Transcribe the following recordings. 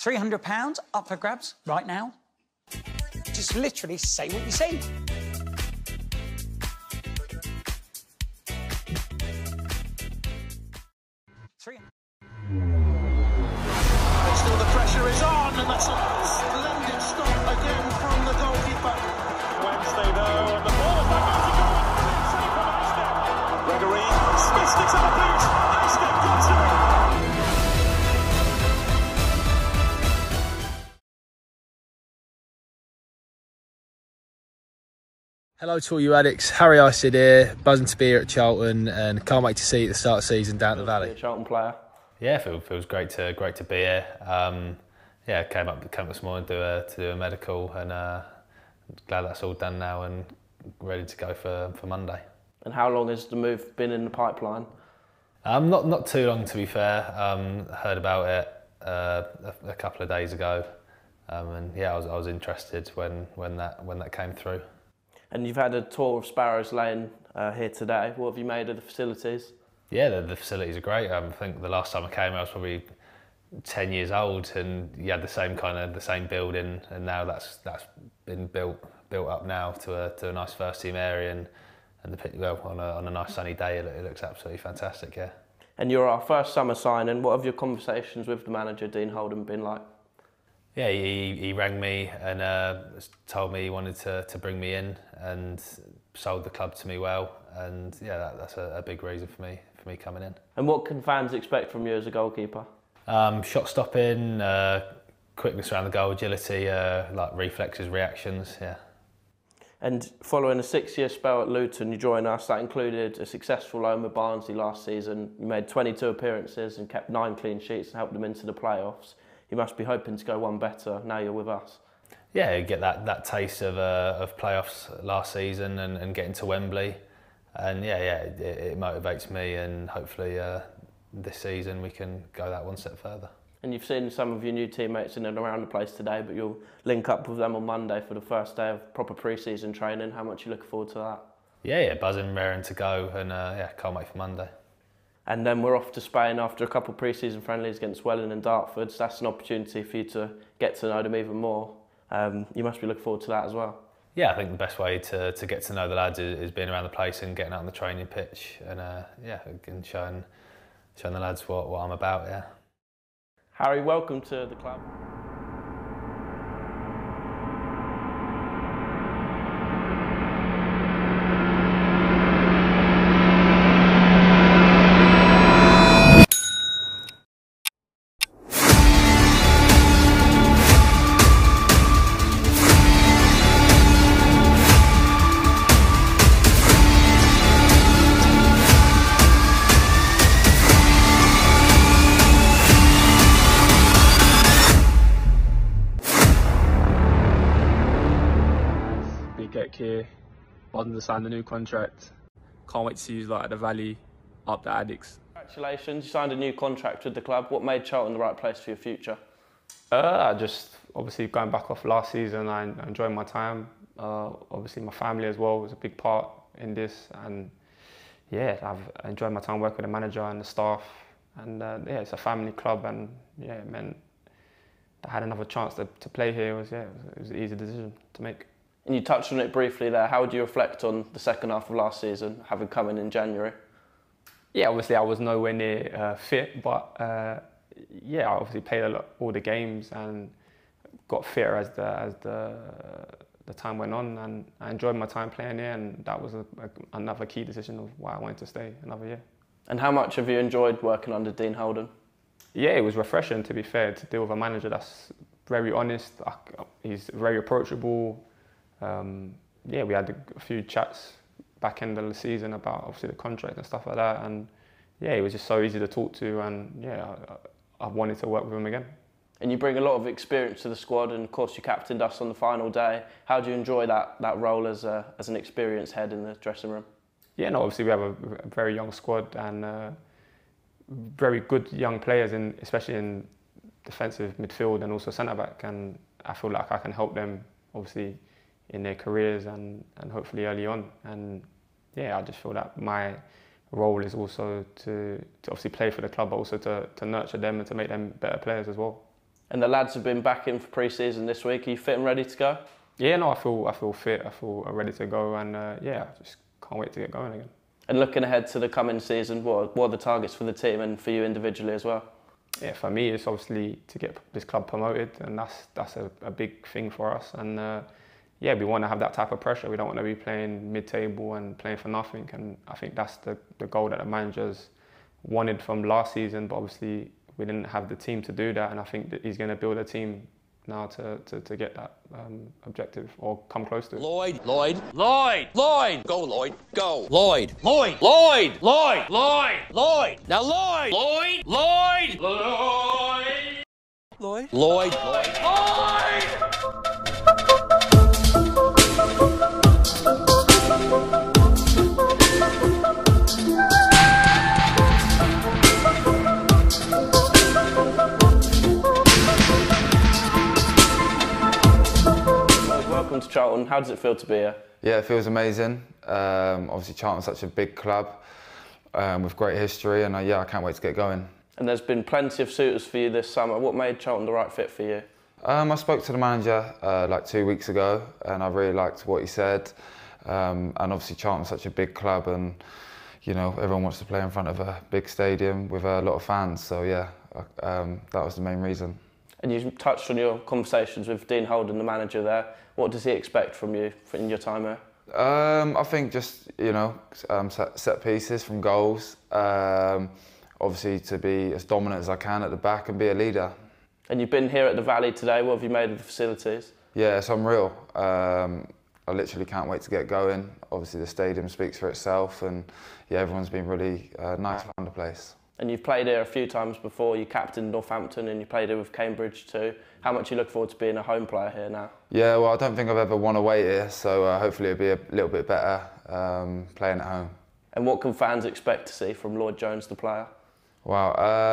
£300 up for grabs right now. Just literally say what you see. But still the pressure is on, and that's a splendid stop again from the goalkeeper. Wednesday though, and the ball back out to goal. Save from Iceland. Gregory Smith sticks on the boot. Iceland got to it. Hello to all you addicts, Harry Iced here, buzzing to be here at Charlton and can't wait to see you at the start of the season down the valley. Charlton player. Yeah, it feels great to be here. Yeah, came up this morning to do a medical and glad that's all done now and ready to go for Monday. And how long has the move been in the pipeline? Not too long, to be fair. Heard about it a couple of days ago, and yeah, I was interested when that came through. And you've had a tour of Sparrows Lane here today. What have you made of the facilities? Yeah, the facilities are great. I think the last time I came, I was probably 10 years old, and you had the same building, and now that's been built up now to a nice first team area, and on a nice sunny day, it looks absolutely fantastic. Yeah. And you're our first summer signing. What have your conversations with the manager, Dean Holden, been like? Yeah, he rang me and told me he wanted to bring me in and sold the club to me well, and yeah, that's a big reason for me coming in. And what can fans expect from you as a goalkeeper? Shot stopping, quickness around the goal, agility, like reflexes, reactions, yeah. And following a 6-year spell at Luton, you joined us. That included a successful loan with Barnsley last season. You made 22 appearances and kept 9 clean sheets and helped them into the playoffs. You must be hoping to go one better now you're with us. Yeah, you get that taste of playoffs last season and getting to Wembley, and yeah, it motivates me, and hopefully this season we can go that one step further. And you've seen some of your new teammates in and around the place today, but you'll link up with them on Monday for the first day of proper pre-season training. How much are you looking forward to that? Yeah, buzzing, raring to go, and yeah, can't wait for Monday. And then we're off to Spain after a couple of pre-season friendlies against Welling and Dartford. So that's an opportunity for you to get to know them even more. You must be looking forward to that as well. Yeah, I think the best way to get to know the lads is being around the place and getting out on the training pitch, and yeah, and showing the lads what I'm about. Yeah. Harry, welcome to the club. Here, on to sign the new contract. Can't wait to see you like at the Valley, up the Addicts. Congratulations, you signed a new contract with the club. What made Charlton the right place for your future? Just obviously going back off last season, I enjoyed my time. Obviously my family as well was a big part in this, and yeah, I've enjoyed my time working with the manager and the staff, and yeah, it's a family club, and yeah, it meant I had another chance to play here. It was an easy decision to make. And you touched on it briefly there. How would you reflect on the second half of last season, having come in January? Yeah, obviously I was nowhere near fit, but yeah, I obviously played all the games and got fitter as the time went on, and I enjoyed my time playing here, and that was another key decision of why I wanted to stay another year. And how much have you enjoyed working under Dean Holden? Yeah, it was refreshing, to be fair, to deal with a manager that's very honest. He's very approachable. Yeah, we had a few chats back end of the season about obviously the contract and stuff like that, and yeah, he was just so easy to talk to, and yeah, I wanted to work with him again. And you bring a lot of experience to the squad, and of course you captained us on the final day. How do you enjoy that role as an experienced head in the dressing room? Yeah, no, obviously we have a very young squad, and very good young players, especially in defensive midfield and also centre back, and I feel like I can help them obviously in their careers and hopefully early on. And yeah, I just feel that my role is also to obviously play for the club, but also to nurture them and to make them better players as well. And the lads have been back in for pre-season this week. Are you fit and ready to go? Yeah, no, I feel fit. I feel ready to go, and yeah, I just can't wait to get going again. And looking ahead to the coming season, what are the targets for the team and for you individually as well? Yeah, for me, it's obviously to get this club promoted, and that's a big thing for us. And yeah, we want to have that type of pressure. We don't want to be playing mid-table and playing for nothing. And I think that's the goal that the managers wanted from last season. But obviously, we didn't have the team to do that. And I think that he's going to build a team now to get that objective or come close to it. Lloyd, Lloyd, Lloyd, Lloyd, go Lloyd, go. Lloyd, Lloyd, Lloyd, Lloyd, Lloyd, Lloyd. Now Lloyd, Lloyd, Lloyd, Lloyd, Lloyd, Lloyd, Lloyd, Lloyd. Welcome to Charlton. How does it feel to be here? Yeah, it feels amazing. Obviously, Charlton's such a big club with great history, and yeah, I can't wait to get going. And there's been plenty of suitors for you this summer. What made Charlton the right fit for you? I spoke to the manager like 2 weeks ago, and I really liked what he said. And obviously, Charlton's such a big club, and you know, everyone wants to play in front of a big stadium with a lot of fans. So yeah, that was the main reason. And you touched on your conversations with Dean Holden, the manager there. What does he expect from you in your time here? I think just, you know, set pieces from goals. Obviously to be as dominant as I can at the back and be a leader. And you've been here at the Valley today. What have you made of the facilities? Yeah, it's unreal. I literally can't wait to get going. Obviously the stadium speaks for itself, and yeah, everyone's been really nice around the place. And you've played here a few times before. You captained Northampton and you played here with Cambridge too. How much you look forward to being a home player here now? Yeah, well, I don't think I've ever won away here, so hopefully it'll be a little bit better playing at home. And what can fans expect to see from Lloyd Jones, the player? Well,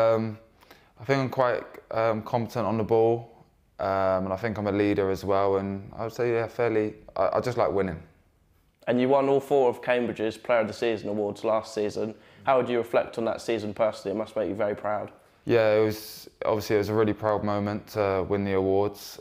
I think I'm quite competent on the ball, and I think I'm a leader as well. And I would say, yeah, fairly. I just like winning. And you won all 4 of Cambridge's Player of the Season awards last season. How would you reflect on that season personally? It must make you very proud. Yeah, it was a really proud moment to win the awards.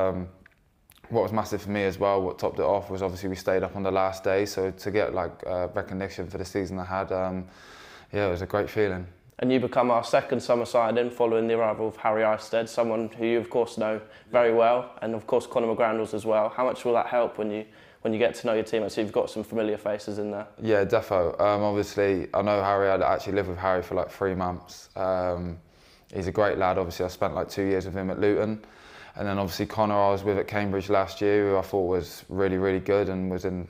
What was massive for me as well, what topped it off, was obviously we stayed up on the last day, so to get like recognition for the season I had, yeah, it was a great feeling. And you become our second summer signing following the arrival of Harry Isted, someone who you of course know very well, and of course Conor McGrandles as well. How much will that help when you get to know your team? So you've got some familiar faces in there. Yeah, defo. Obviously, I know Harry. I actually lived with Harry for like 3 months. He's a great lad. Obviously, I spent like 2 years with him at Luton. And then obviously Conor I was with at Cambridge last year, who I thought was really, really good and was in,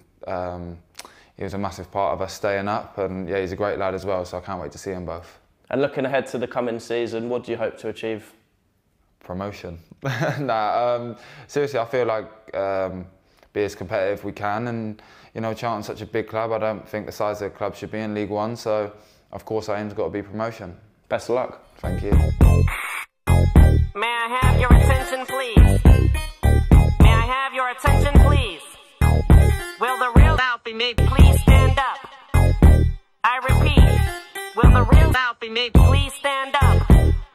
he was a massive part of us staying up. And yeah, he's a great lad as well, so I can't wait to see them both. And looking ahead to the coming season, what do you hope to achieve? Promotion. Nah, seriously, I feel like be as competitive as we can, and you know, Charlton's such a big club. I don't think the size of the club should be in League One, so of course our aim's got to be promotion. Best of luck. Thank you. May I have your attention, please? May I have your attention, please? Will the real Alfie May please stand up? I repeat, will the real Alfie May please stand up?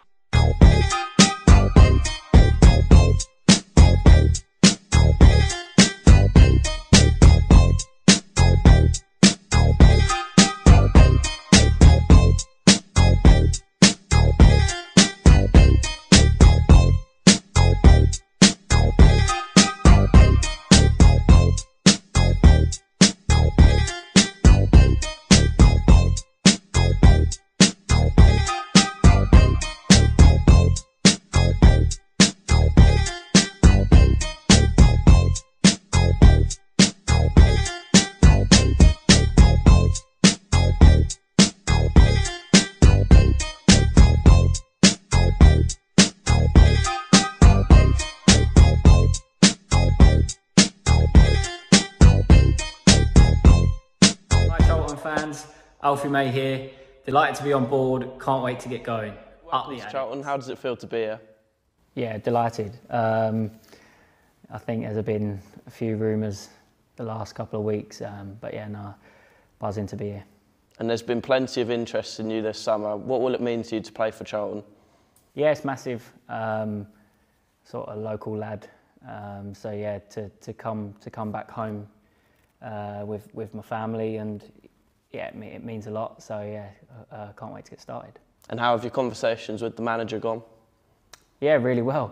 Fans, Alfie May here. Delighted to be on board. Can't wait to get going. Welcome to Charlton. How does it feel to be here? Yeah, delighted. I think there's been a few rumours the last couple of weeks, but yeah, no, buzzing to be here. And there's been plenty of interest in you this summer. What will it mean to you to play for Charlton? Yeah, it's massive. sort of local lad. So yeah, to come back home with my family, and yeah, it means a lot. So yeah, can't wait to get started. And how have your conversations with the manager gone? Yeah, really well.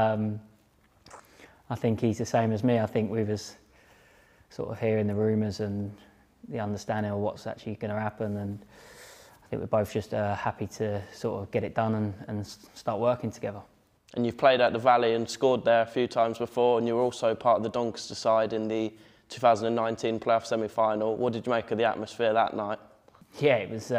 I think he's the same as me. I think we was sort of hearing the rumours and the understanding of what's actually going to happen, and I think we're both just happy to sort of get it done and start working together. And you've played at the Valley and scored there a few times before, and you were also part of the Doncaster side in the 2019 playoff semi-final. What did you make of the atmosphere that night? Yeah, it was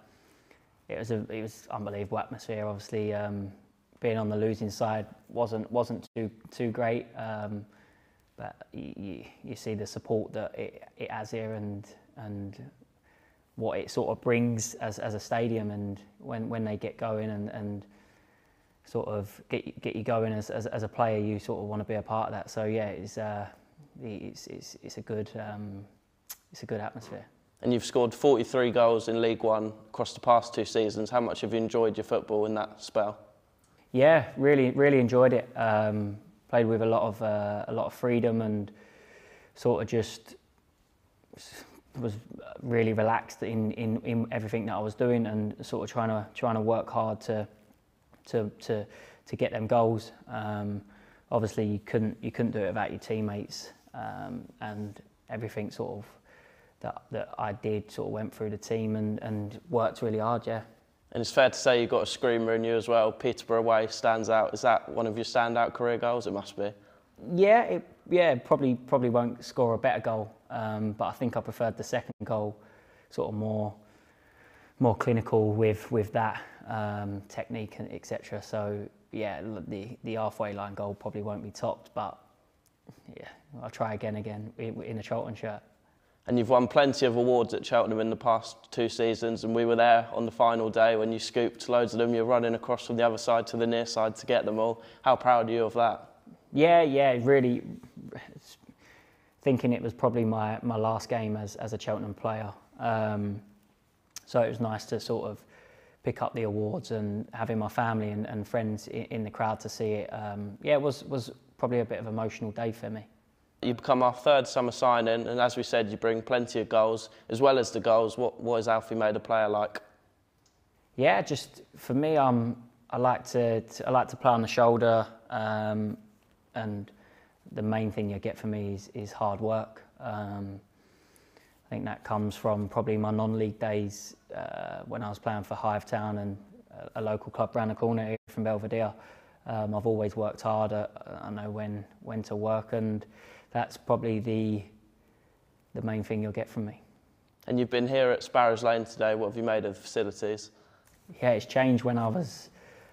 unbelievable atmosphere. Obviously, being on the losing side wasn't too great, but you see the support that it has here and what it sort of brings as a stadium, and when they get going and sort of get you going as a player, you sort of want to be a part of that. So yeah, it's a good atmosphere. And you've scored 43 goals in League One across the past 2 seasons. How much have you enjoyed your football in that spell? Yeah, really enjoyed it. Played with a lot of freedom, and sort of just was really relaxed in everything that I was doing, and sort of trying to work hard to get them goals. Obviously, you couldn't do it without your teammates, and everything sort of that I did sort of went through the team and worked really hard. Yeah. And it's fair to say you've got a screamer in you as well. Peterborough away stands out. Is that one of your standout career goals? It must be. Yeah, probably won't score a better goal, but I think I preferred the second goal, sort of more clinical with that technique and etc. So yeah, the halfway line goal probably won't be topped, but yeah, I'll try again in a Charlton shirt. And you've won plenty of awards at Cheltenham in the past 2 seasons, and we were there on the final day when you scooped loads of them. You're running across from the other side to the near side to get them all. How proud are you of that? Yeah, really. Thinking it was probably my last game as a Cheltenham player. So it was nice to sort of pick up the awards and having my family and friends in the crowd to see it. Yeah, it was probably a bit of an emotional day for me. You become our 3rd summer signing, and as we said, you bring plenty of goals. As well as the goals, what is Alfie May, the player, like? Yeah, just for me, I like to play on the shoulder, and the main thing you get from me is hard work. I think that comes from probably my non-league days when I was playing for Hivetown and a local club round the corner here from Belvedere. I've always worked hard. I know when to work, and that's probably the main thing you'll get from me. And you've been here at Sparrows Lane today. What have you made of the facilities? Yeah, it's changed when I was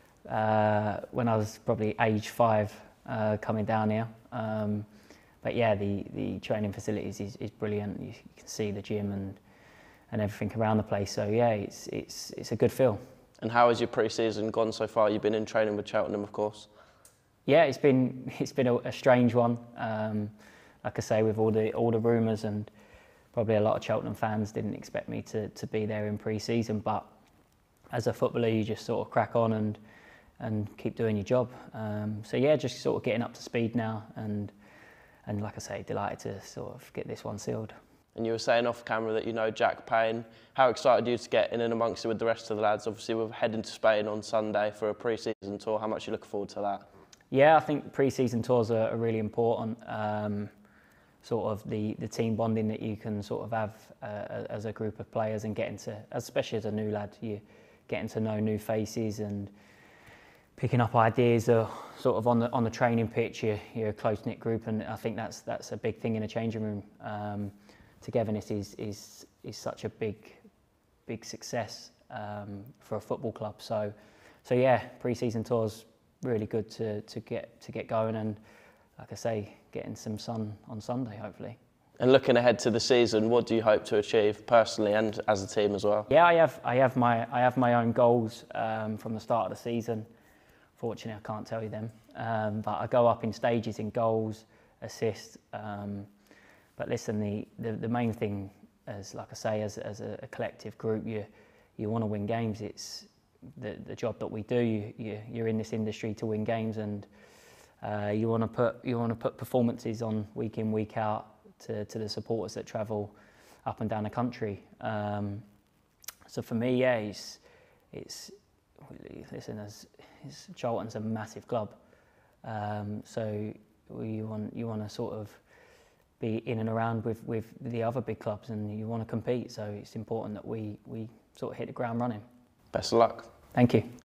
probably age 5 coming down here. But yeah, the training facilities is brilliant. You can see the gym and everything around the place. So yeah, it's a good feel. And how has your pre-season gone so far? You've been in training with Cheltenham, of course. Yeah, it's been a strange one. Like I say, with all the rumours, and probably a lot of Cheltenham fans didn't expect me to be there in pre-season. But as a footballer, you just sort of crack on and keep doing your job. So yeah, just sort of getting up to speed now, and like I say, delighted to sort of get this one sealed. And you were saying off camera that you know Jack Payne. How excited are you to get in and amongst it with the rest of the lads? Obviously, we're heading to Spain on Sunday for a pre-season tour. How much are you looking forward to that? Yeah, I think pre-season tours are really important. Sort of the team bonding that you can sort of have as a group of players, and getting to, especially as a new lad, you getting to know new faces and picking up ideas sort of on the training pitch. You're a close-knit group, and I think that's a big thing in a changing room. Togetherness is such a big success for a football club. So yeah, pre-season tours really good to get going, and like I say, getting some sun on Sunday hopefully. And looking ahead to the season, what do you hope to achieve personally and as a team as well? Yeah, I have my own goals from the start of the season. Fortunately, I can't tell you them, but I go up in stages in goals, assists. But listen, the main thing, as like I say, as a collective group, you want to win games. It's the job that we do. You're in this industry to win games, and You want to put performances on week in, week out to the supporters that travel up and down the country. So for me, yeah, Charlton's a massive club. So you want to sort of be in and around with the other big clubs, and you want to compete. So it's important that we sort of hit the ground running. Best of luck. Thank you.